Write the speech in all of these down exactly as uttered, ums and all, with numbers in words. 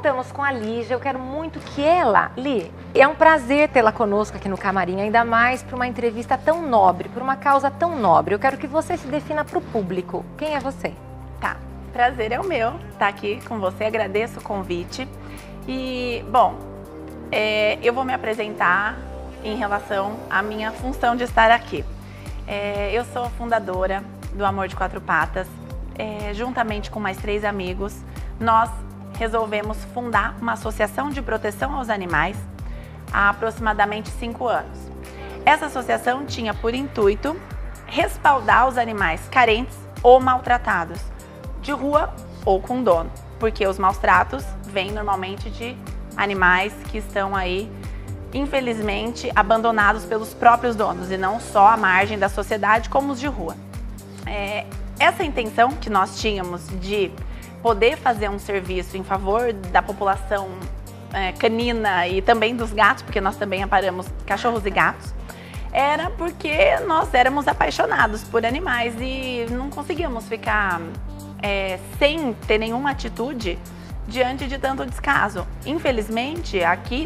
voltamos com a Lígia. Eu quero muito que ela, Li, é um prazer tê-la conosco aqui no camarim, ainda mais para uma entrevista tão nobre, por uma causa tão nobre. Eu quero que você se defina para o público. Quem é você? Tá, prazer é o meu estar aqui com você, agradeço o convite. E, bom, é, eu vou me apresentar em relação à minha função de estar aqui. É, eu sou fundadora do Amor de Quatro Patas, é, juntamente com mais três amigos, nós resolvemos fundar uma associação de proteção aos animais há aproximadamente cinco anos. Essa associação tinha por intuito respaldar os animais carentes ou maltratados, de rua ou com dono, porque os maus tratos vêm normalmente de animais que estão aí, infelizmente, abandonados pelos próprios donos e não só à margem da sociedade como os de rua. É, essa intenção que nós tínhamos de poder fazer um serviço em favor da população é, canina e também dos gatos, porque nós também amparamos cachorros e gatos, era porque nós éramos apaixonados por animais e não conseguíamos ficar é, sem ter nenhuma atitude diante de tanto descaso. Infelizmente, aqui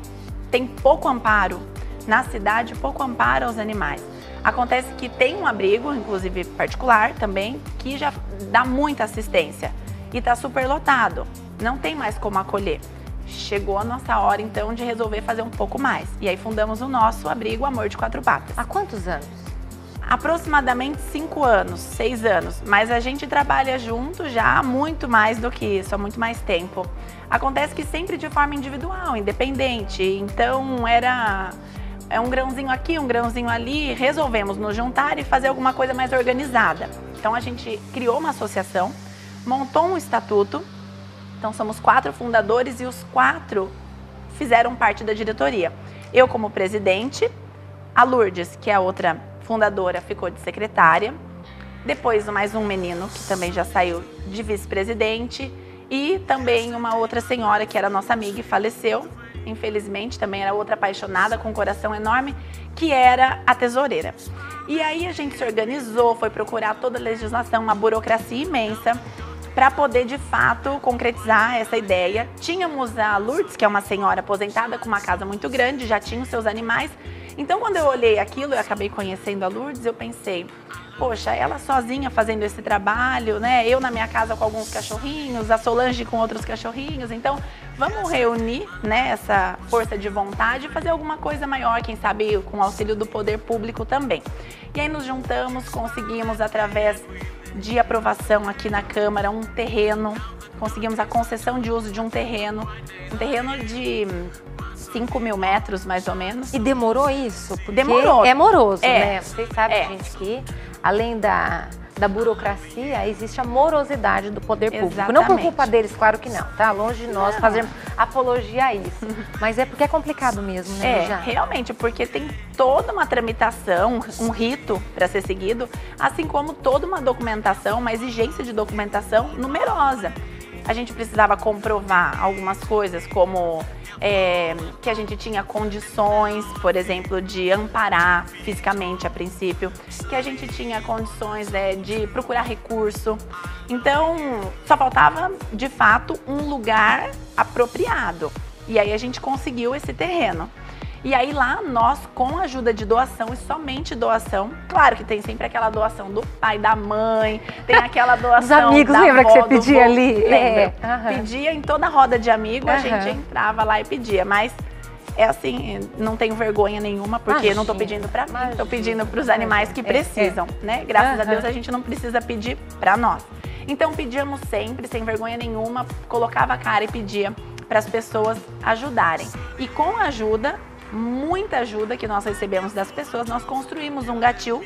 tem pouco amparo, na cidade, pouco amparo aos animais. Acontece que tem um abrigo, inclusive particular também, que já dá muita assistência e está super lotado, não tem mais como acolher. Chegou a nossa hora então de resolver fazer um pouco mais. E aí fundamos o nosso abrigo Amor de Quatro Patas. Há quantos anos? Aproximadamente cinco anos, seis anos, mas a gente trabalha junto já há muito mais do que isso, há muito mais tempo. Acontece que sempre de forma individual, independente, então era é um grãozinho aqui, um grãozinho ali, resolvemos nos juntar e fazer alguma coisa mais organizada. Então a gente criou uma associação, montou um estatuto, então somos quatro fundadores e os quatro fizeram parte da diretoria. Eu como presidente, a Lourdes, que é a outra fundadora, ficou de secretária, depois mais um menino que também já saiu de vice-presidente e também uma outra senhora que era nossa amiga e faleceu, infelizmente, também era outra apaixonada com um coração enorme, que era a tesoureira. E aí a gente se organizou, foi procurar toda a legislação, uma burocracia imensa, para poder de fato concretizar essa ideia. Tínhamos a Lourdes, que é uma senhora aposentada com uma casa muito grande, já tinha os seus animais. Então quando eu olhei aquilo, eu acabei conhecendo a Lourdes, eu pensei, poxa, ela sozinha fazendo esse trabalho, né? Eu na minha casa com alguns cachorrinhos, a Solange com outros cachorrinhos. Então vamos reunir, né, essa força de vontade e fazer alguma coisa maior, quem sabe com o auxílio do poder público também. E aí nos juntamos, conseguimos através de aprovação aqui na Câmara um terreno, conseguimos a concessão de uso de um terreno, um terreno de cinco mil metros mais ou menos. E demorou isso? Porque demorou. É moroso, é. né? Vocês sabem, é. gente, que além da, da burocracia, existe a morosidade do poder público. Exatamente. Não por culpa deles, claro que não, tá? Longe de nós não. fazermos apologia a isso. Mas é porque é complicado mesmo, né, É, realmente, porque tem toda uma tramitação, um rito para ser seguido, assim como toda uma documentação, uma exigência de documentação numerosa. A gente precisava comprovar algumas coisas, como é, que a gente tinha condições, por exemplo, de amparar fisicamente a princípio, que a gente tinha condições é, de procurar recurso. Então, só faltava, de fato, um lugar apropriado. E aí a gente conseguiu esse terreno. E aí lá nós, com a ajuda de doação e somente doação, claro que tem sempre aquela doação do pai, da mãe, tem aquela doação Os amigos, da lembra avó, que você pedia vô, ali? Lembra? É. Uhum. Pedia em toda roda de amigo, Uhum. a gente entrava lá e pedia, mas é assim, não tenho vergonha nenhuma, porque Imagina. não tô pedindo pra mim, Imagina. tô pedindo pros animais que precisam, é. né? Graças Uhum. a Deus a gente não precisa pedir pra nós. Então pedíamos sempre, sem vergonha nenhuma, colocava a cara e pedia para as pessoas ajudarem. E com a ajuda, muita ajuda que nós recebemos das pessoas, nós construímos um gatil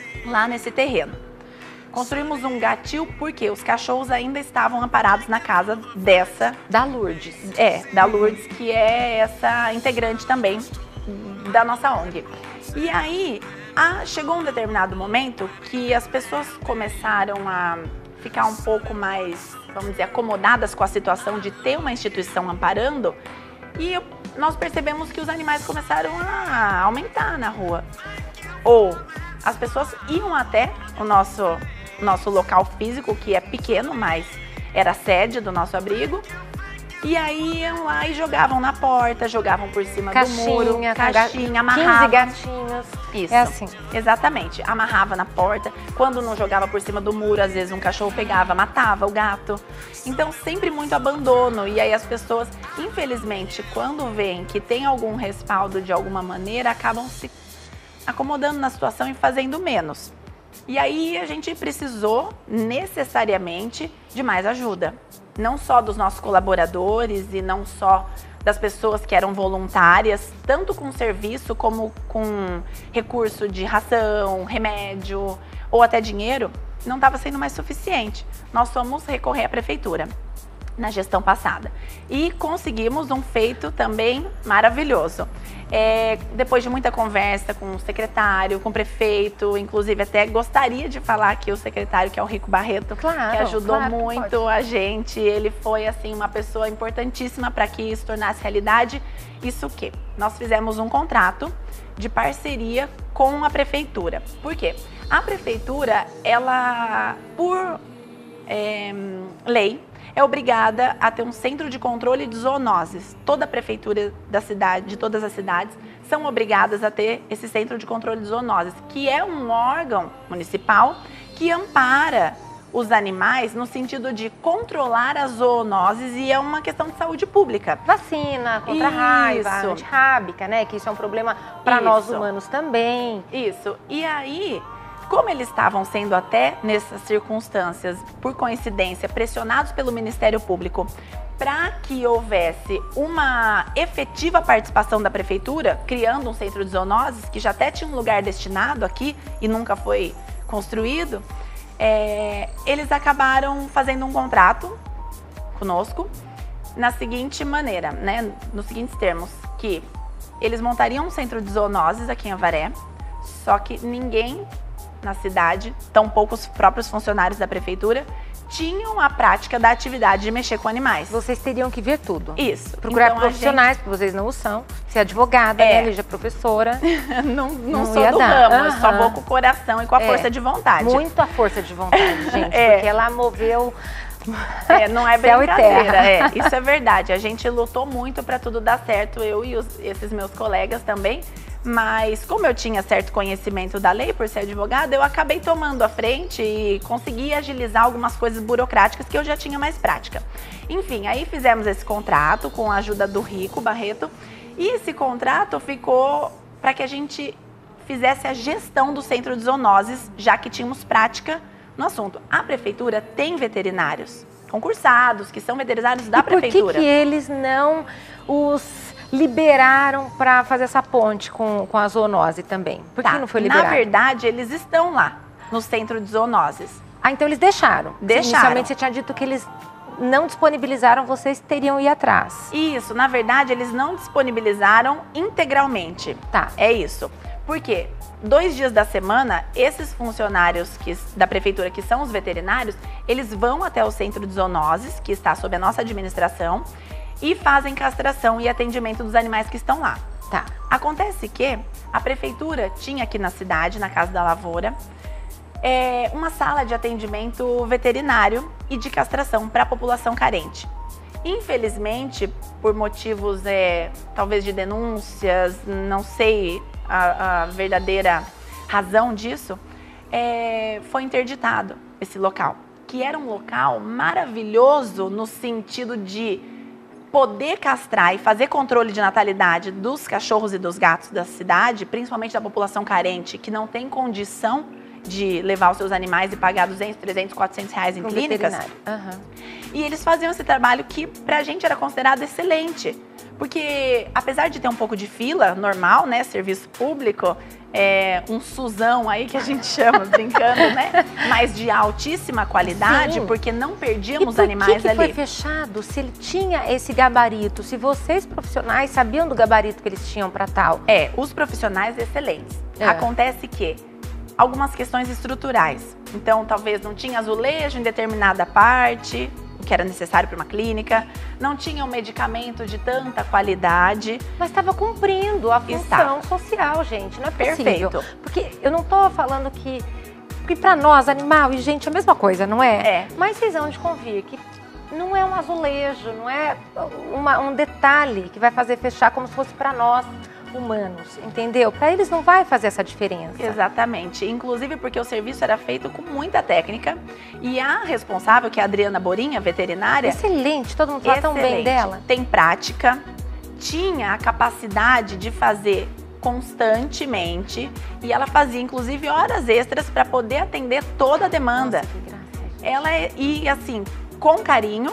lá nesse terreno. Construímos um gatil porque os cachorros ainda estavam amparados na casa dessa... Da Lourdes. É, da Lourdes, que é essa integrante também da nossa O N G. E aí, a, chegou um determinado momento que as pessoas começaram a ficar um pouco mais, vamos dizer, acomodadas com a situação de ter uma instituição amparando, e eu, nós percebemos que os animais começaram a aumentar na rua. Ou as pessoas iam até o nosso, nosso local físico, que é pequeno, mas era a sede do nosso abrigo, E aí iam lá e jogavam na porta, jogavam por cima caixinha, do muro, caixinha, amarravam. quinze gatinhos. Isso. É assim. Exatamente. Amarrava na porta. Quando não jogava por cima do muro, às vezes um cachorro pegava, matava o gato. Então, sempre muito abandono. E aí as pessoas, infelizmente, quando veem que tem algum respaldo de alguma maneira, acabam se acomodando na situação e fazendo menos. E aí a gente precisou necessariamente de mais ajuda. Não só dos nossos colaboradores e não só das pessoas que eram voluntárias, tanto com serviço como com recurso de ração, remédio ou até dinheiro, não estava sendo mais suficiente. Nós fomos recorrer à prefeitura na gestão passada e conseguimos um feito também maravilhoso. É, depois de muita conversa com o secretário, com o prefeito, inclusive até gostaria de falar aqui o secretário, que é o Rico Barreto, claro, que ajudou claro que muito pode. a gente. Ele foi assim uma pessoa importantíssima para que isso tornasse realidade. Isso o quê? Nós fizemos um contrato de parceria com a prefeitura. Por quê? A prefeitura, ela, por é, lei, é obrigada a ter um centro de controle de zoonoses. Toda a prefeitura da cidade, de todas as cidades, são obrigadas a ter esse centro de controle de zoonoses, que é um órgão municipal que ampara os animais no sentido de controlar as zoonoses e é uma questão de saúde pública. Vacina contra a raiva, antirrábica, né? Que isso é um problema para nós humanos também. Isso. E aí, como eles estavam sendo até nessas circunstâncias, por coincidência, pressionados pelo Ministério Público para que houvesse uma efetiva participação da prefeitura, criando um centro de zoonoses, que já até tinha um lugar destinado aqui e nunca foi construído, é, eles acabaram fazendo um contrato conosco na seguinte maneira, né, nos seguintes termos, que eles montariam um centro de zoonoses aqui em Avaré, só que ninguém na cidade, tampouco os próprios funcionários da prefeitura, tinham a prática da atividade de mexer com animais. Vocês teriam que ver tudo. Isso. Procurar então, profissionais, gente... porque vocês não o são. Ser advogada, é. né, Lígia, professora. não, não, não sou do ramo, dar. eu só vou com o coração e com a é. força de vontade. Muito a força de vontade, gente, é. porque ela moveu... É, não é Céu brincadeira, e terra. É, isso é verdade. A gente lutou muito para tudo dar certo, eu e os, esses meus colegas também. Mas como eu tinha certo conhecimento da lei por ser advogada, eu acabei tomando a frente e consegui agilizar algumas coisas burocráticas que eu já tinha mais prática. Enfim, aí fizemos esse contrato com a ajuda do Rico Barreto e esse contrato ficou para que a gente fizesse a gestão do centro de zoonoses, já que tínhamos prática no assunto. A prefeitura tem veterinários concursados, que são veterinários da e por prefeitura. que que eles não os liberaram para fazer essa ponte com, com a zoonose também? Por que tá. não foi liberado? Na verdade, eles estão lá, no centro de zoonoses. Ah, então eles deixaram. Deixaram. Inicialmente você tinha dito que eles não disponibilizaram, vocês teriam ir atrás. Isso, na verdade, eles não disponibilizaram integralmente. Tá. É isso. Por quê? Dois dias da semana, esses funcionários que, da prefeitura, que são os veterinários, eles vão até o centro de zoonoses, que está sob a nossa administração, e fazem castração e atendimento dos animais que estão lá. Tá. Acontece que a prefeitura tinha aqui na cidade, na Casa da Lavoura, é, uma sala de atendimento veterinário e de castração para a população carente. Infelizmente, por motivos é, talvez de denúncias, não sei a, a verdadeira razão disso, é, foi interditado esse local, que era um local maravilhoso no sentido de poder castrar e fazer controle de natalidade dos cachorros e dos gatos da cidade, principalmente da população carente, que não tem condição de levar os seus animais e pagar duzentos, trezentos, quatrocentos reais em Com clínicas. Uhum. E eles faziam esse trabalho que pra gente era considerado excelente. Porque apesar de ter um pouco de fila normal, né, serviço público, é, um SUSão aí que a gente chama, brincando, né, mas de altíssima qualidade, Sim. porque não perdíamos e por animais que que ali. foi fechado se ele tinha esse gabarito? Se vocês profissionais sabiam do gabarito que eles tinham para tal? É, os profissionais excelentes. É. Acontece que algumas questões estruturais. Então, talvez não tinha azulejo em determinada parte, o que era necessário para uma clínica, não tinha um medicamento de tanta qualidade. Mas estava cumprindo a função Estava. social, gente, não é possível. Perfeito. Porque eu não tô falando que... Porque para nós, animal e gente, é a mesma coisa, não é? É. Mas vocês vão de convir que não é um azulejo, não é uma, um detalhe que vai fazer fechar como se fosse para nós humanos, entendeu? Para eles não vai fazer essa diferença. Exatamente, inclusive porque o serviço era feito com muita técnica e a responsável, que é a Adriana Borinha, veterinária... Excelente, todo mundo fala tão bem dela. Tem prática, tinha a capacidade de fazer constantemente e ela fazia inclusive horas extras para poder atender toda a demanda. Nossa, que graça. Ela ia assim, com carinho,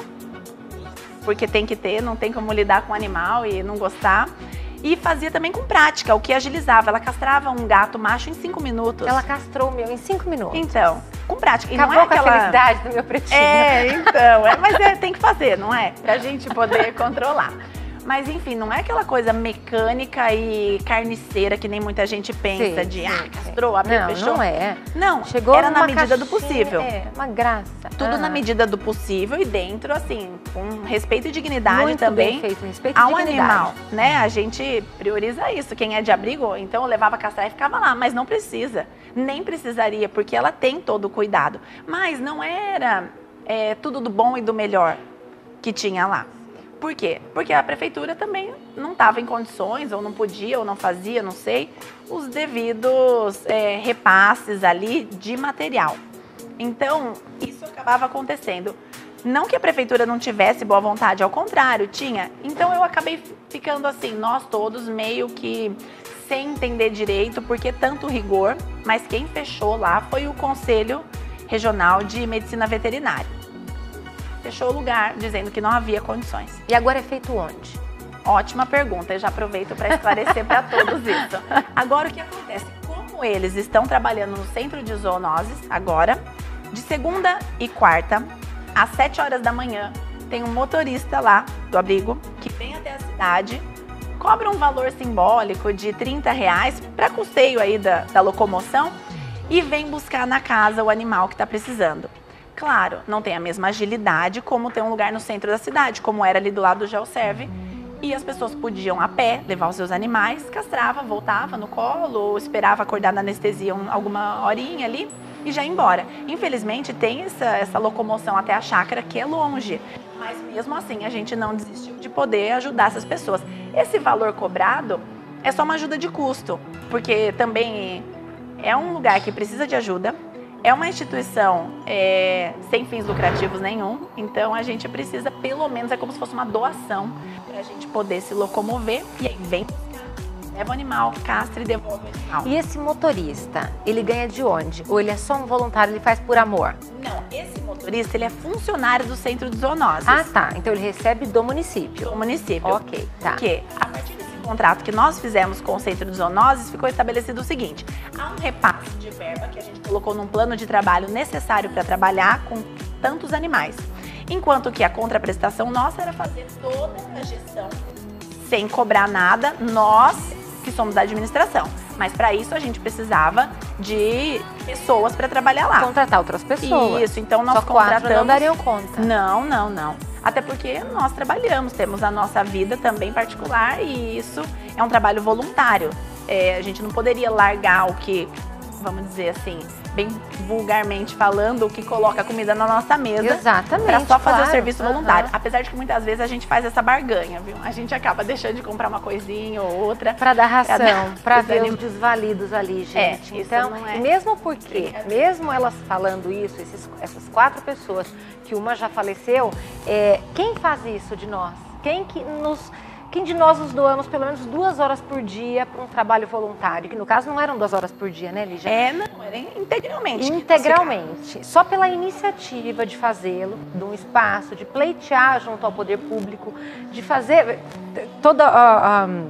porque tem que ter, não tem como lidar com o animal e não gostar. E fazia também com prática, o que agilizava. Ela castrava um gato macho em cinco minutos. Ela castrou o meu em cinco minutos. Então, com prática. E Acabou não é com aquela... a felicidade do meu pretinho. É, então. É, mas é, tem que fazer, não é? Pra gente poder controlar. Mas enfim, não é aquela coisa mecânica e carniceira que nem muita gente pensa, sim, de sim, ah, castrou, abriu, não, fechou. Não, é. Não, chegou era na numa medida do caixinha, possível. É, uma graça. Tudo ah. na medida do possível e dentro, assim, com respeito e dignidade Muito também. Bem feito, respeito ao e dignidade. animal, né? A gente prioriza isso. Quem é de abrigo, então eu levava a castrar e ficava lá, mas não precisa. Nem precisaria, porque ela tem todo o cuidado. Mas não era é, tudo do bom e do melhor que tinha lá. Por quê? Porque a prefeitura também não estava em condições, ou não podia, ou não fazia, não sei, os devidos é, repasses ali de material. Então, isso acabava acontecendo. Não que a prefeitura não tivesse boa vontade, ao contrário, tinha. Então eu acabei ficando assim, nós todos meio que sem entender direito, porque tanto rigor, mas quem fechou lá foi o Conselho Regional de Medicina Veterinária. Fechou o lugar, dizendo que não havia condições. E agora é feito onde? Ótima pergunta, eu já aproveito para esclarecer para todos isso. Agora, o que acontece? Como eles estão trabalhando no centro de zoonoses, agora, de segunda e quarta, às sete horas da manhã, tem um motorista lá do abrigo que vem até a cidade, cobra um valor simbólico de trinta reais para custeio aí da, da locomoção e vem buscar na casa o animal que está precisando. Claro, não tem a mesma agilidade como tem um lugar no centro da cidade, como era ali do lado do GeoServe. E as pessoas podiam a pé levar os seus animais, castrava, voltava no colo, ou esperava acordar na anestesia um, alguma horinha ali e já ia embora. Infelizmente tem essa, essa locomoção até a chácara que é longe, mas mesmo assim a gente não desistiu de poder ajudar essas pessoas. Esse valor cobrado é só uma ajuda de custo, porque também é um lugar que precisa de ajuda. É uma instituição é, sem fins lucrativos nenhum, então a gente precisa, pelo menos, é como se fosse uma doação para a gente poder se locomover. E aí vem, leva o animal, castra e devolve o animal. E esse motorista, ele ganha de onde? Ou ele é só um voluntário, ele faz por amor? Não, esse motorista, ele é funcionário do Centro de Zoonoses. Ah, tá. Então ele recebe do município. Do município. Ok, tá. Porque a partir desse contrato que nós fizemos com o Centro de Zoonoses, ficou estabelecido o seguinte: há um repasse de verba que a gente colocou num plano de trabalho necessário para trabalhar com tantos animais. Enquanto que a contraprestação nossa era fazer toda a gestão sem cobrar nada, nós que somos da administração. Mas para isso a gente precisava de pessoas para trabalhar lá. Contratar outras pessoas. Isso, então nós Só contratamos... quatro não dariam conta. Não, não, não. Até porque nós trabalhamos, temos a nossa vida também particular e isso é um trabalho voluntário. É, a gente não poderia largar o que, vamos dizer assim, bem vulgarmente falando, o que coloca a comida na nossa mesa. Exatamente, para só fazer claro. o serviço Uhum. voluntário. Apesar de que muitas vezes a gente faz essa barganha, viu? A gente acaba deixando de comprar uma coisinha ou outra. Para dar ração, para ver anim... os desvalidos ali, gente. É, então, não é... mesmo porque, mesmo elas falando isso, esses, essas quatro pessoas, que uma já faleceu, é, quem faz isso de nós? Quem que nos... Quem de nós nos doamos pelo menos duas horas por dia para um trabalho voluntário? Que no caso não eram duas horas por dia, né, Lígia? É, não, era integralmente. Integralmente. Só pela iniciativa de fazê-lo, de um espaço, de pleitear junto ao poder público, de fazer todo uh, um,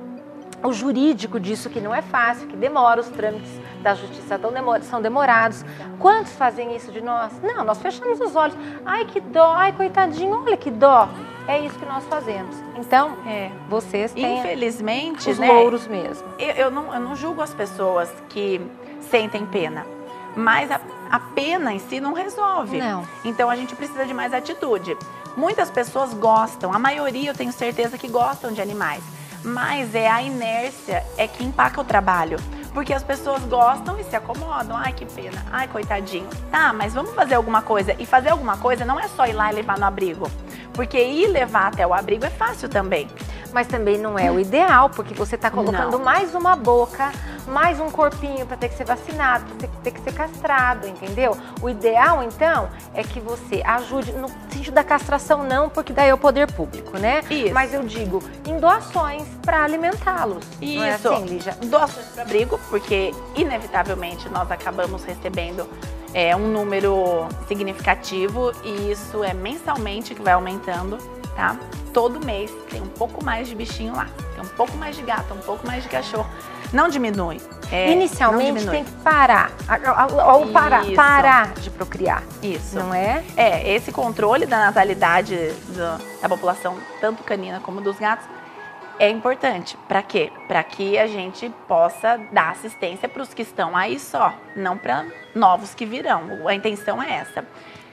o jurídico disso, que não é fácil, que demora, os trâmites da justiça são demorados. Quantos fazem isso de nós? Não, nós fechamos os olhos. Ai, que dó, ai, coitadinho, olha que dó. É isso que nós fazemos. Então, é, vocês têm infelizmente, os né, louros mesmo. Eu, eu, não, eu não julgo as pessoas que sentem pena, mas a, a pena em si não resolve. Não. Então a gente precisa de mais atitude. Muitas pessoas gostam, a maioria eu tenho certeza que gostam de animais, mas é a inércia é que empaca o trabalho. Porque as pessoas gostam e se acomodam. Ai, que pena. Ai, coitadinho. Tá, mas vamos fazer alguma coisa. E fazer alguma coisa não é só ir lá e levar no abrigo. Porque ir levar até o abrigo é fácil também. Mas também não é o ideal, porque você está colocando Não. mais uma boca, mais um corpinho para ter que ser vacinado, para ter, ter que ser castrado, entendeu? O ideal, então, é que você ajude, no sentido da castração não, porque daí é o poder público, né? Isso. Mas eu digo, em doações para alimentá-los. Isso. Não é assim, Lígia? Doações para abrigo, porque inevitavelmente nós acabamos recebendo é, um número significativo e isso é mensalmente que vai aumentando, tá? Todo mês tem um pouco mais de bichinho lá, tem um pouco mais de gato, um pouco mais de cachorro. Não diminui. É, Inicialmente não diminui. tem que parar, ou parar, Isso. parar de procriar. Isso. Não é? É, esse controle da natalidade do, da população, tanto canina como dos gatos, é importante. Para quê? Para que a gente possa dar assistência para os que estão aí só, não para novos que virão. A intenção é essa.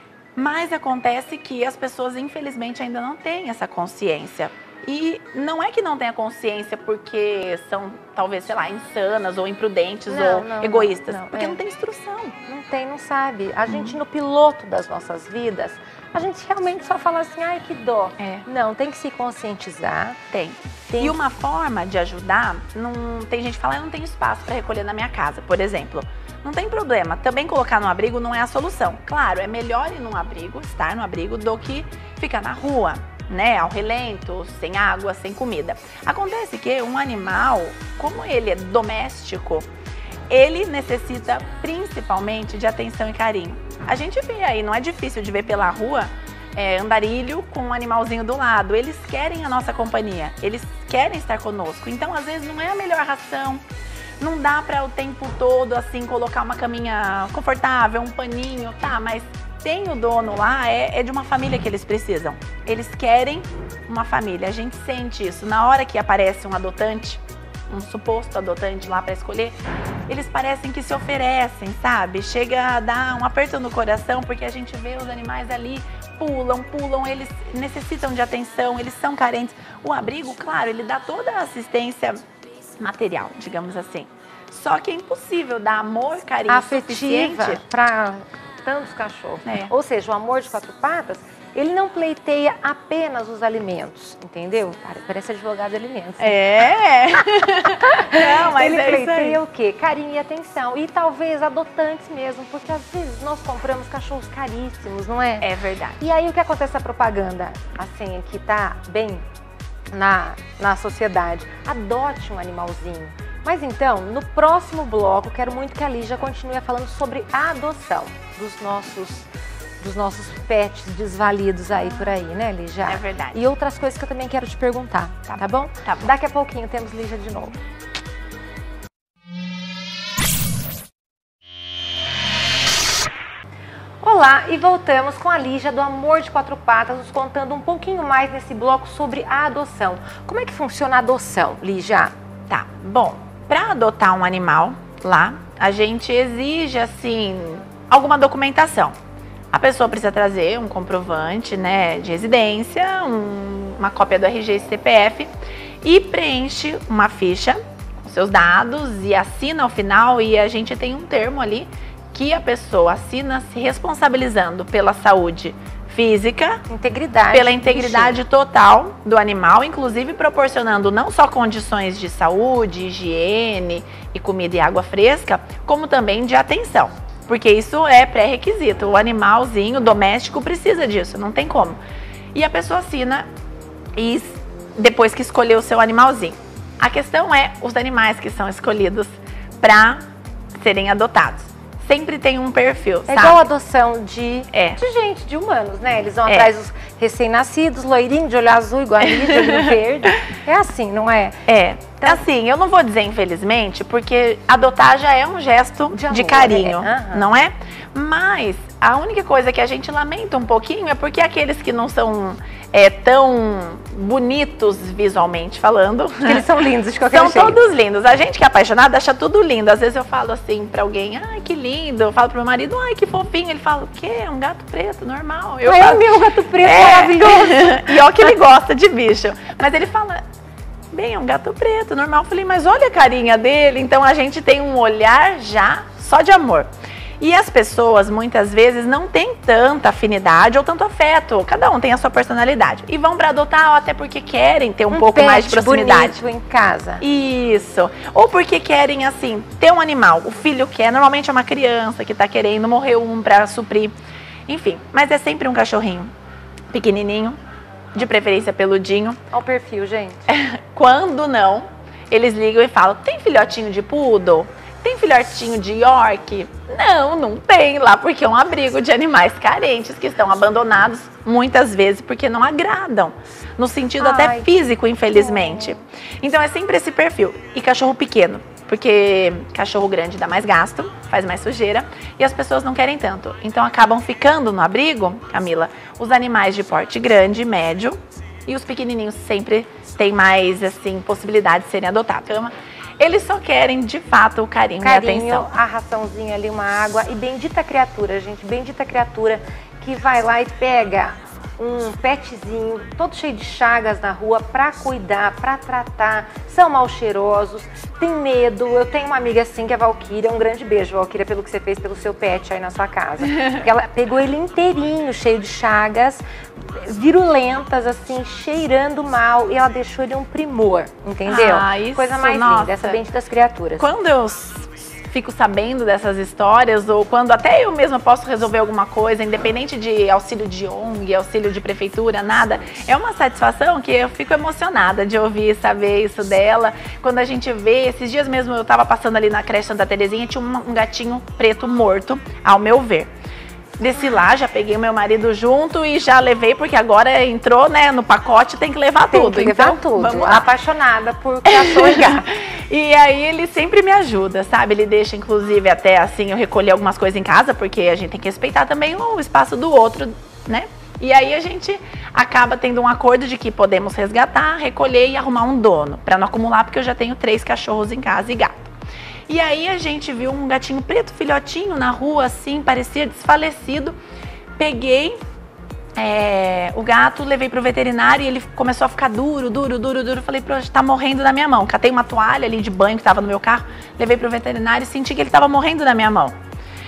Mas acontece que as pessoas, infelizmente, ainda não têm essa consciência. E não é que não tenha consciência porque são, talvez, sei lá, insanas ou imprudentes Não, ou não, egoístas. não, não, porque é. não tem instrução. Não tem, não sabe. A gente no piloto das nossas vidas, a gente realmente só fala assim, ai que dó. É. Não, tem que se conscientizar. Tem. Tem. E uma forma de ajudar, não tem gente que fala, eu não tenho espaço para recolher na minha casa, por exemplo. Não tem problema. Também colocar no abrigo não é a solução. Claro, é melhor ir num abrigo, estar no abrigo, do que ficar na rua, né, ao relento, sem água, sem comida. Acontece que um animal, como ele é doméstico, ele necessita principalmente de atenção e carinho. A gente vê aí, não é difícil de ver pela rua, é, andarilho com um animalzinho do lado. Eles querem a nossa companhia, eles querem estar conosco. Então, às vezes, não é a melhor ração. Não dá para o tempo todo, assim, colocar uma caminha confortável, um paninho, tá, mas tem o dono lá, é, é de uma família que eles precisam. Eles querem uma família, a gente sente isso. Na hora que aparece um adotante, um suposto adotante lá para escolher, eles parecem que se oferecem, sabe? Chega a dar um aperto no coração, porque a gente vê os animais ali, pulam, pulam, eles necessitam de atenção, eles são carentes. O abrigo, claro, ele dá toda a assistência material, digamos assim. Só que é impossível dar amor, carinho Afetiva suficiente para tantos cachorros. É. Ou seja, o amor de quatro patas, ele não pleiteia apenas os alimentos, entendeu? Parece advogado de alimentos. É. Não, mas ele é pleiteia isso aí. o quê? Carinho e atenção. E talvez adotantes mesmo, porque às vezes nós compramos cachorros caríssimos, não é? É verdade. E aí o que acontece na propaganda, assim, que tá bem na, na sociedade? Adote um animalzinho. Mas então, no próximo bloco, quero muito que a Lígia continue falando sobre a adoção dos nossos, dos nossos pets desvalidos aí por aí, né, Lígia? É verdade. E outras coisas que eu também quero te perguntar, tá, tá bom? Tá bom. Daqui a pouquinho temos Lígia de novo. Olá, e voltamos com a Lígia do Amor de Quatro Patas, nos contando um pouquinho mais nesse bloco sobre a adoção. Como é que funciona a adoção, Lígia? Tá, bom, para adotar um animal lá, a gente exige, assim, alguma documentação. A pessoa precisa trazer um comprovante, né, de residência, um, uma cópia do R G e C P F e preenche uma ficha com seus dados e assina ao final, e a gente tem um termo ali que a pessoa assina se responsabilizando pela saúde física, Integridade. pela integridade total do animal, inclusive proporcionando não só condições de saúde, higiene e comida e água fresca, como também de atenção, porque isso é pré-requisito. O animalzinho doméstico precisa disso, não tem como. E a pessoa assina e depois que escolheu o seu animalzinho. A questão é os animais que são escolhidos para serem adotados. Sempre tem um perfil, É sabe? igual a adoção de, É. de gente, de humanos, né? Eles vão É. atrás dos recém-nascidos, loirinho, de olho azul, igual a Lígia, de olho verde. É assim, não é? É, assim, eu não vou dizer infelizmente, porque adotar já é um gesto De de, amor, carinho, é, aham. não é? Mas a única coisa que a gente lamenta um pouquinho é porque aqueles que não são é, tão bonitos visualmente falando, Porque eles são lindos de qualquer são jeito. todos lindos. A gente que é apaixonada acha tudo lindo. Às vezes eu falo assim pra alguém, ai que lindo. Eu falo pro meu marido, ai que fofinho. Ele fala, o quê? É um gato preto, normal. Eu Ai, falo, o meu gato preto é. maravilhoso. E olha que ele gosta de bicho. Mas ele fala, Bem, é um gato preto, normal. Eu falei, mas olha a carinha dele. Então a gente tem um olhar já só de amor. E as pessoas, muitas vezes, não têm tanta afinidade ou tanto afeto. Cada um tem a sua personalidade. E vão para adotar, até porque querem ter um, um pouco mais de proximidade. Bonito em casa. Isso. Ou porque querem, assim, ter um animal. O filho quer, normalmente é uma criança que tá querendo morrer um para suprir. Enfim, mas é sempre um cachorrinho pequenininho, de preferência peludinho. Olha o perfil, gente. Quando não, eles ligam e falam, tem filhotinho de poodle? Tem filhotinho de York? Não, não tem lá, porque é um abrigo de animais carentes que estão abandonados muitas vezes porque não agradam, no sentido Ai, até físico, infelizmente. Então é sempre esse perfil. E cachorro pequeno, porque cachorro grande dá mais gasto, faz mais sujeira e as pessoas não querem tanto. Então acabam ficando no abrigo, Camila, os animais de porte grande, médio, e os pequenininhos sempre têm mais, assim, possibilidade de serem adotados. Eles só querem, de fato, o carinho, carinho e a atenção. A raçãozinha ali, uma água. E bendita criatura, gente. Bendita criatura que vai lá e pega um petzinho todo cheio de chagas na rua pra cuidar, pra tratar. São mal cheirosos, tem medo. Eu tenho uma amiga assim, que é a Valquíria. Um grande beijo, Valquíria, pelo que você fez pelo seu pet aí na sua casa. Porque ela pegou ele inteirinho, cheio de chagas, virulentas, assim, cheirando mal. E ela deixou ele um primor, entendeu? Ah, isso, coisa mais nossa. linda, essa bendita das criaturas. Quando eu fico sabendo dessas histórias, ou quando até eu mesma posso resolver alguma coisa, independente de auxílio de O N G, auxílio de prefeitura, nada, é uma satisfação que eu fico emocionada de ouvir, saber isso dela. Quando a gente vê, esses dias mesmo eu tava passando ali na creche Santa Terezinha e tinha um, um gatinho preto morto, ao meu ver. Desci lá, já peguei o meu marido junto e já levei, porque agora entrou, né, no pacote, tem que levar tem tudo. Tem que levar então, tudo. Vamos lá. Apaixonada por cachorro e gato. E aí ele sempre me ajuda, sabe? Ele deixa, inclusive, até assim, eu recolher algumas coisas em casa, porque a gente tem que respeitar também o espaço do outro, né? E aí a gente acaba tendo um acordo de que podemos resgatar, recolher e arrumar um dono, pra não acumular, porque eu já tenho três cachorros em casa e gato. E aí a gente viu um gatinho preto, filhotinho, na rua, assim, parecia desfalecido. Peguei é, o gato, levei pro veterinário e ele começou a ficar duro, duro, duro, duro. Falei, pô, tá morrendo na minha mão. Catei uma toalha ali de banho que tava no meu carro, levei pro veterinário e senti que ele tava morrendo na minha mão.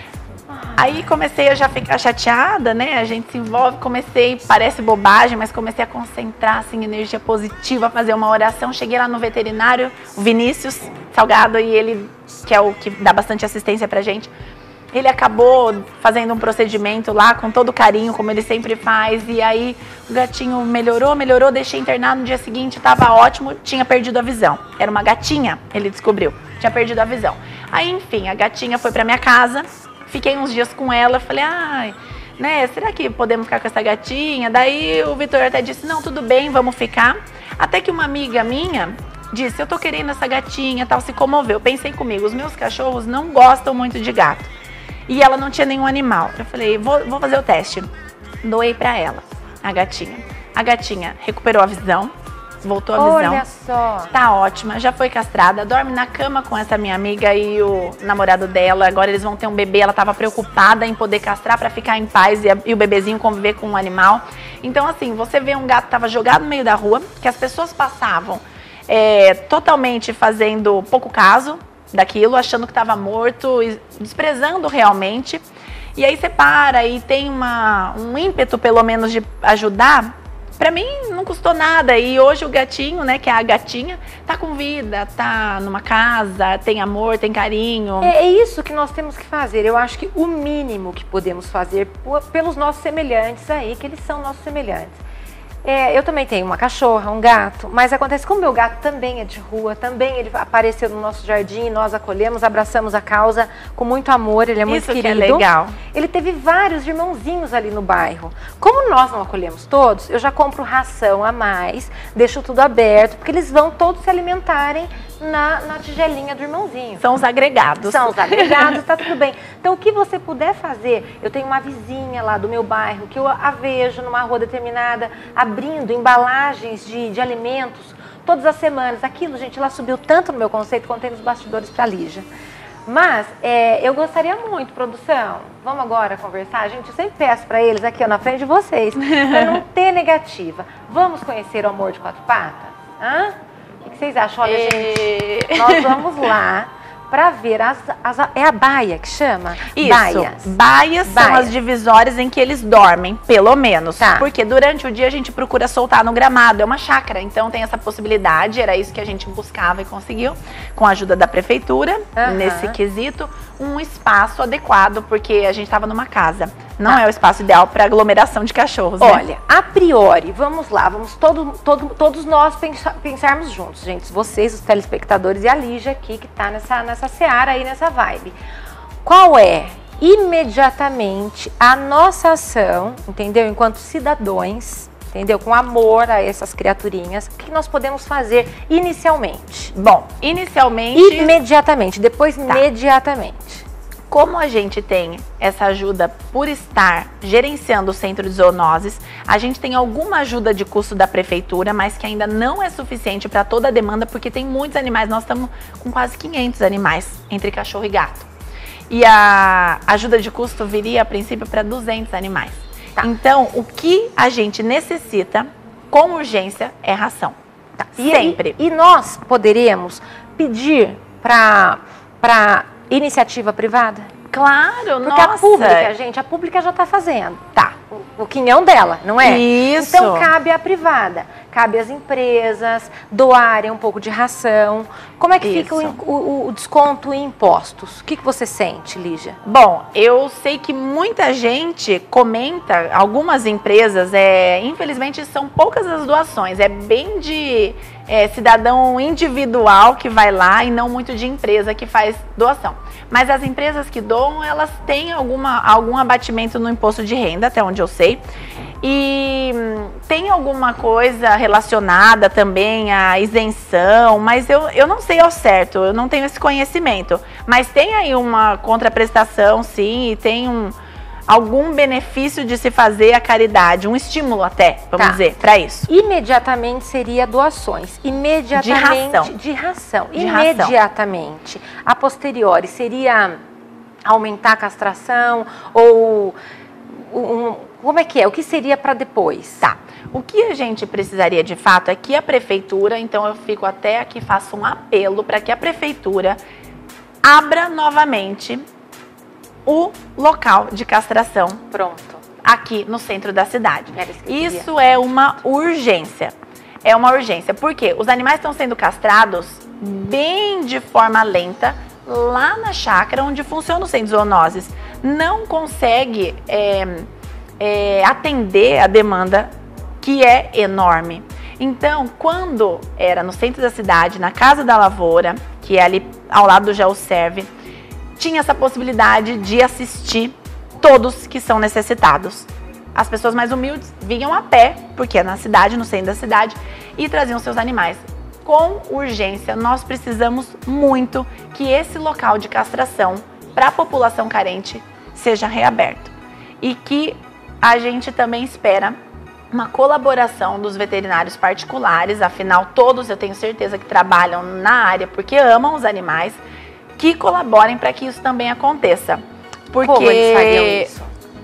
Aí comecei a já ficar chateada, né? A gente se envolve, comecei, parece bobagem, mas comecei a concentrar, assim, energia positiva, a fazer uma oração. Cheguei lá no veterinário, o Vinícius Salgado, e ele, que é o que dá bastante assistência pra gente, ele acabou fazendo um procedimento lá com todo carinho, como ele sempre faz. E aí o gatinho melhorou, melhorou, deixei internado no dia seguinte, tava ótimo, tinha perdido a visão. Era uma gatinha, ele descobriu, tinha perdido a visão. Aí, enfim, a gatinha foi pra minha casa. Fiquei uns dias com ela, falei, ai, né, será que podemos ficar com essa gatinha? Daí o Vitor até disse, não, tudo bem, vamos ficar. Até que uma amiga minha disse, eu tô querendo essa gatinha, tal, se comoveu. Pensei comigo, os meus cachorros não gostam muito de gato. E ela não tinha nenhum animal. Eu falei, vou, vou fazer o teste. Doei pra ela, a gatinha. A gatinha recuperou a visão. Voltou a visão. Olha só. Tá ótima, já foi castrada, dorme na cama com essa minha amiga e o namorado dela. Agora eles vão ter um bebê, ela tava preocupada em poder castrar pra ficar em paz e, a, e o bebezinho conviver com um animal. Então assim, você vê um gato que tava jogado no meio da rua, que as pessoas passavam é, totalmente fazendo pouco caso daquilo, achando que tava morto, desprezando realmente. E aí você para e tem uma, um ímpeto pelo menos de ajudar. Pra mim não custou nada e hoje o gatinho, né, que é a gatinha, tá com vida, tá numa casa, tem amor, tem carinho. É, é isso que nós temos que fazer. Eu acho que o mínimo que podemos fazer por, pelos nossos semelhantes aí, que eles são nossos semelhantes. É, eu também tenho uma cachorra, um gato, mas acontece que o meu gato também é de rua, também ele apareceu no nosso jardim e nós acolhemos, abraçamos a causa com muito amor, ele é muito Isso querido. Que é legal. Ele teve vários irmãozinhos ali no bairro. Como nós não acolhemos todos, eu já compro ração a mais, deixo tudo aberto, porque eles vão todos se alimentarem na, na tigelinha do irmãozinho. São os agregados. São os agregados, tá tudo bem. Então o que você puder fazer, eu tenho uma vizinha lá do meu bairro, que eu a vejo numa rua determinada, abrindo embalagens de, de alimentos todas as semanas. Aquilo, gente, ela subiu tanto no meu conceito, contei nos bastidores pra Lígia. Mas é, eu gostaria muito, produção, vamos agora conversar? Gente, eu sempre peço pra eles aqui ó, na frente de vocês, pra não ter negativa. Vamos conhecer o amor de quatro patas? Hã? O que que vocês acham? Olha, E... gente, nós vamos lá para ver as, as... É a baia que chama? Isso, Baias. baias são Baias. as divisórias em que eles dormem, pelo menos. Tá. Porque durante o dia a gente procura soltar no gramado, é uma chácara, então tem essa possibilidade, era isso que a gente buscava e conseguiu, com a ajuda da prefeitura, Aham. nesse quesito, um espaço adequado, porque a gente estava numa casa. Não Tá. é o espaço ideal para aglomeração de cachorros, né? Olha, a priori, vamos lá, vamos todo, todo, todos nós pensar, pensarmos juntos, gente. Vocês, os telespectadores e a Lígia aqui, que tá nessa, nessa seara aí, nessa vibe. Qual é, imediatamente, a nossa ação, entendeu? Enquanto cidadãos, entendeu? Com amor a essas criaturinhas, o que nós podemos fazer inicialmente? Bom, inicialmente... Imediatamente, depois Tá. imediatamente. Como a gente tem essa ajuda por estar gerenciando o centro de zoonoses, a gente tem alguma ajuda de custo da prefeitura, mas que ainda não é suficiente para toda a demanda, porque tem muitos animais. Nós estamos com quase quinhentos animais, entre cachorro e gato. E a ajuda de custo viria, a princípio, para duzentos animais. Tá. Então, o que a gente necessita, com urgência, é ração. Tá. Sempre. E, e nós poderemos pedir para para iniciativa privada? Claro, Porque nossa. a pública, gente, a pública já está fazendo. Tá. O, o quinhão dela, não é? Isso. Então cabe à privada, cabe às empresas doarem um pouco de ração. Como é que Isso. fica o, o- o desconto em impostos? O que, que você sente, Lígia? Bom, eu sei que muita gente comenta, algumas empresas, é, infelizmente são poucas as doações, é bem de é, cidadão individual que vai lá e não muito de empresa que faz doação. Mas as empresas que doam, elas têm alguma, algum abatimento no imposto de renda, até onde eu sei. E hum, tem alguma coisa relacionada também à isenção, mas eu, eu não sei ao certo, eu não tenho esse conhecimento. Mas tem aí uma contraprestação, sim, e tem um, algum benefício de se fazer a caridade, um estímulo até, vamos Tá. dizer, para isso. Imediatamente seria doações. Imediatamente. De ração. De ração. De ração. Imediatamente. A posteriori seria aumentar a castração ou. Um, como é que é? O que seria para depois? Tá. O que a gente precisaria de fato é que a prefeitura, então eu fico até aqui, faço um apelo para que a prefeitura abra novamente o local de castração Pronto. aqui no centro da cidade. Era isso que eu queria. Isso é uma urgência. É uma urgência, porque os animais estão sendo castrados bem de forma lenta lá na chácara onde funciona o centro de zoonoses. Não consegue é, é, atender a demanda, que é enorme. Então, quando era no centro da cidade, na Casa da Lavoura, que é ali ao lado do GeoServe, tinha essa possibilidade de assistir todos que são necessitados. As pessoas mais humildes vinham a pé, porque é na cidade, no centro da cidade, e traziam seus animais. Com urgência, nós precisamos muito que esse local de castração para a população carente seja reaberto. E que a gente também espera uma colaboração dos veterinários particulares, afinal todos eu tenho certeza que trabalham na área porque amam os animais, que colaborem para que isso também aconteça. Porque... Como eles fariam isso?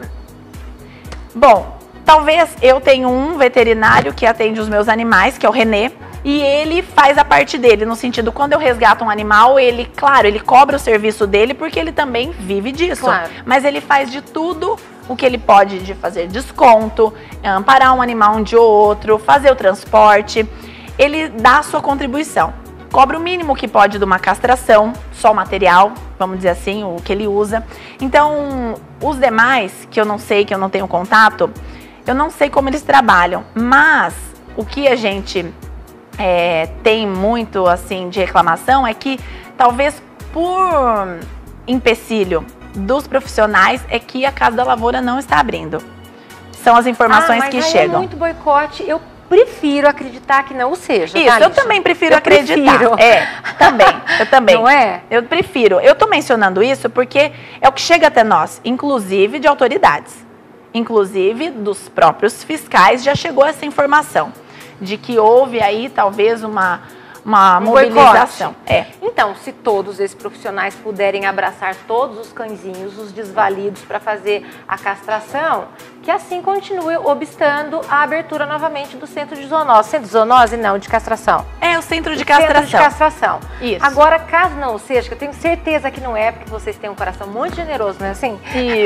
Bom, talvez eu tenha um veterinário que atende os meus animais, que é o Renê, e ele faz a parte dele, no sentido, quando eu resgato um animal, ele, claro, ele cobra o serviço dele porque ele também vive disso. Claro. Mas ele faz de tudo o que ele pode de fazer desconto, amparar um animal um de outro, fazer o transporte. Ele dá a sua contribuição. Cobra o mínimo que pode de uma castração, só o material, vamos dizer assim, o que ele usa. Então, os demais, que eu não sei, que eu não tenho contato, eu não sei como eles trabalham. Mas o que a gente é, tem muito assim de reclamação é que talvez por empecilho dos profissionais é que a Casa da Lavoura não está abrindo. São as informações ah, mas que aí chegam. É muito boicote. Eu prefiro acreditar que não o seja. Isso, tá, eu Lígia? também prefiro Eu acreditar. prefiro. É, também, eu também. Não é? Eu prefiro. Eu tô mencionando isso porque é o que chega até nós, inclusive de autoridades, inclusive dos próprios fiscais, já chegou essa informação de que houve aí talvez uma, uma um mobilização. Boicote. É. Então, se todos esses profissionais puderem abraçar todos os cãezinhos, os desvalidos, para fazer a castração, que assim continue obstando a abertura novamente do centro de zoonose. Centro de zoonose, não, de castração. É, o centro de o castração. Centro de castração. Isso. Agora, caso não seja, que eu tenho certeza que não é, porque vocês têm um coração muito generoso, não é assim?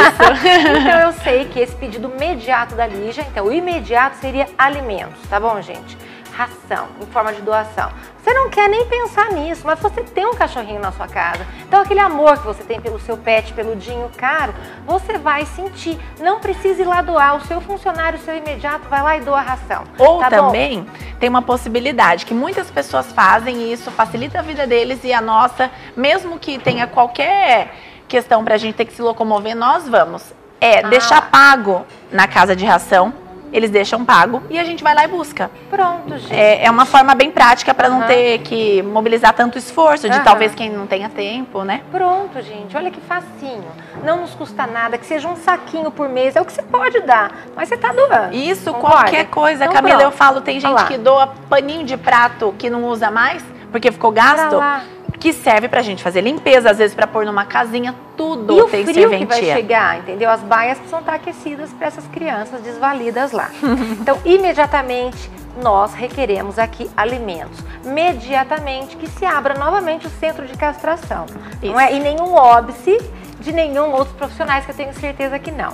Isso. Então, eu sei que esse pedido imediato da Lígia, então, o imediato seria alimentos, tá bom, gente? Ração, em forma de doação. Você não quer nem pensar nisso, mas você tem um cachorrinho na sua casa. Então, aquele amor que você tem pelo seu pet, peludinho, caro, você vai sentir. Não precisa ir lá doar. O seu funcionário, o seu imediato, vai lá e doa a ração. Ou tá também bom? Tem uma possibilidade que muitas pessoas fazem e isso facilita a vida deles e a nossa, mesmo que tenha qualquer questão pra gente ter que se locomover, nós vamos. É Ah. deixar pago na casa de ração. Eles deixam pago e a gente vai lá e busca. Pronto, gente. É, é uma forma bem prática para não Uhum. ter que mobilizar tanto esforço de Uhum. talvez quem não tenha tempo, né? Pronto, gente. Olha que facinho. Não nos custa nada, que seja um saquinho por mês. É o que você pode dar, mas você tá doando. Isso, Concorda? qualquer coisa. Então, Camila, pronto. eu falo, tem Olha gente lá. que doa paninho de prato que não usa mais, porque ficou Pra gasto, lá. que serve pra gente fazer limpeza, às vezes pra pôr numa casinha, tudo E o tem frio que vai serventia. chegar, entendeu? As baias precisam estar aquecidas para essas crianças desvalidas lá. Então, imediatamente, nós requeremos aqui alimentos. Imediatamente que se abra novamente o centro de castração. Não é? E nenhum óbice de nenhum outros profissionais, que eu tenho certeza que não.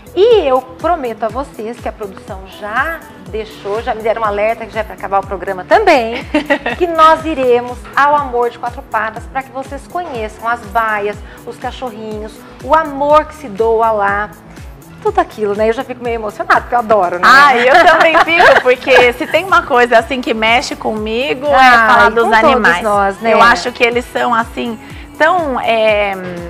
E eu prometo a vocês que a produção já deixou, já me deram um alerta que já é para acabar o programa também, que nós iremos ao Amor de Quatro Patas para que vocês conheçam as baias, os cachorrinhos, o amor que se doa lá, tudo aquilo, né? Eu já fico meio emocionada, porque eu adoro, né? Ah, eu também fico, porque se tem uma coisa assim que mexe comigo, é Ai, falar com dos todos animais. nós, né? Eu acho que eles são assim, tão é,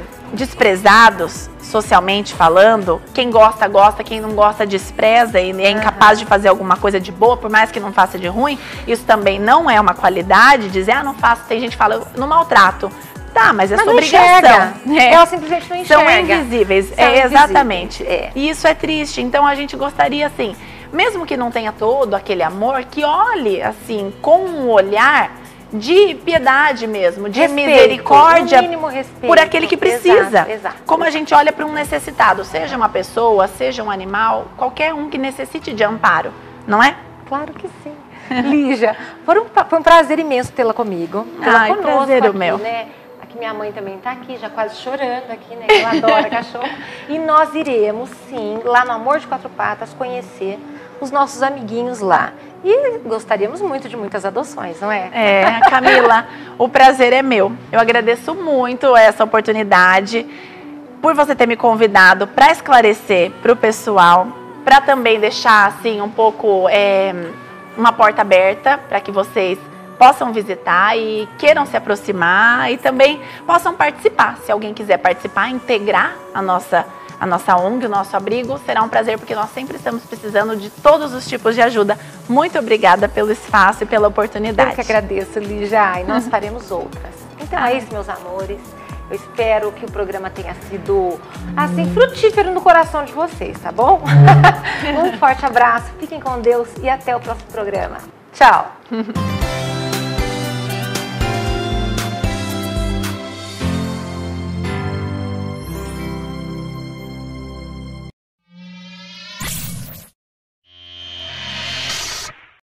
desprezados socialmente falando. Quem gosta, gosta, quem não gosta, despreza e é incapaz de fazer alguma coisa de boa, por mais que não faça de ruim. Isso também não é uma qualidade, dizer, ah, não faço. Tem gente que fala, eu não maltrato. Tá, mas é Mas sua não obrigação. enxerga. É. Ela simplesmente não enxerga. São invisíveis, São é, invisíveis, exatamente. é. E isso é triste. Então a gente gostaria, assim, mesmo que não tenha todo aquele amor, que olhe, assim, com um olhar de piedade mesmo, de Respeito, misericórdia no mínimo respeito. por aquele que precisa. Exato, exato. Como a gente olha para um necessitado, seja uma pessoa, seja um animal, qualquer um que necessite de amparo, não é? Claro que sim. Lígia, foi um, foi um prazer imenso tê-la comigo. Tê-la Ai, conosco prazer aqui, o meu. Né? Aqui minha mãe também está aqui, já quase chorando aqui, né? Ela adora cachorro. E nós iremos, sim, lá no Amor de Quatro Patas, conhecer os nossos amiguinhos lá. E gostaríamos muito de muitas adoções, não é? É, Camila, o prazer é meu. Eu agradeço muito essa oportunidade, por você ter me convidado para esclarecer para o pessoal, para também deixar assim um pouco é, uma porta aberta para que vocês possam visitar e queiram se aproximar e também possam participar. Se alguém quiser participar, integrar a nossa, a nossa O N G, o nosso abrigo, será um prazer, porque nós sempre estamos precisando de todos os tipos de ajuda. Muito obrigada pelo espaço e pela oportunidade. Eu que agradeço, Lígia, e nós faremos outras. Então é isso, meus amores. Eu espero que o programa tenha sido, assim, frutífero no coração de vocês, tá bom? Um forte abraço, fiquem com Deus e até o próximo programa. Tchau!